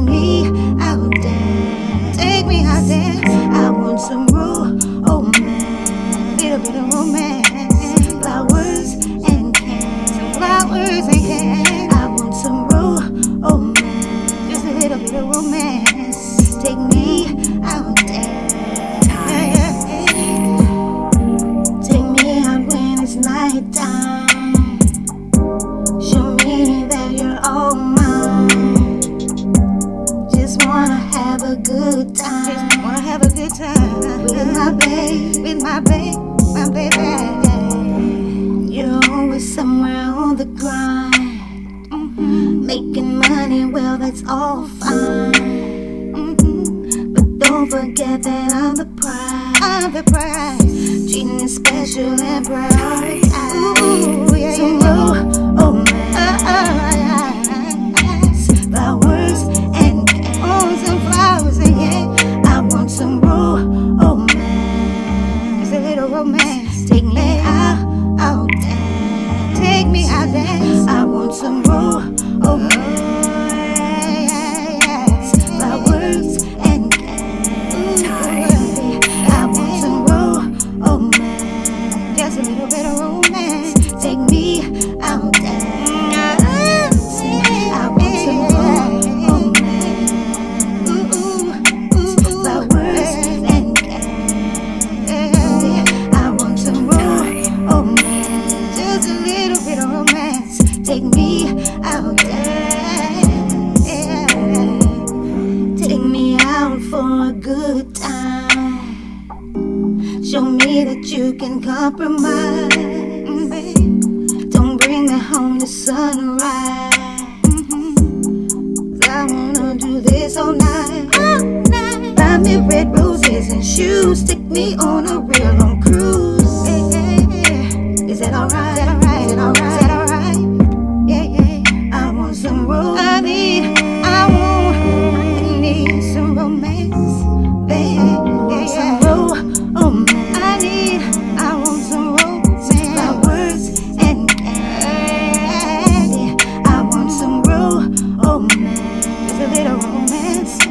me out there. Take me out there. I want some romance, little bit of romance, flowers and candy, some flowers and candy. I want some romance, just a little bit of romance. Take me out there. Take me out when it's nighttime. Show me that you're all mine. Just wanna have a good time. Just wanna have a good time with my babe, my baby. You're always somewhere on the grind, making money, well that's all fine. But don't forget that I'm the prize. Treating you special and prioritized. Ooh, yeah, so flowers and candy. Oh, some flowers and candy. I want some romance, just a little romance. Take me out there. Take me out there. I want some romance, flowers and candy. I want some romance, just a little bit of romance. Take me out there. I want some romance, flowers and candy. I want some romance, just a little bit of romance. Take me out there. Take me out for a good time. Show me that you can compromise, babe. Don't bring me home to sunrise. 'Cause I wanna do this all night. Buy me red roses and shoes. Take me on a real long cruise. Is that alright? Is that alright? Is that alright? Is that alright? Yeah. I want some romance. I need some romance, baby. Some romance. I want some romance, flowers and candy. I want some romance, just a little romance.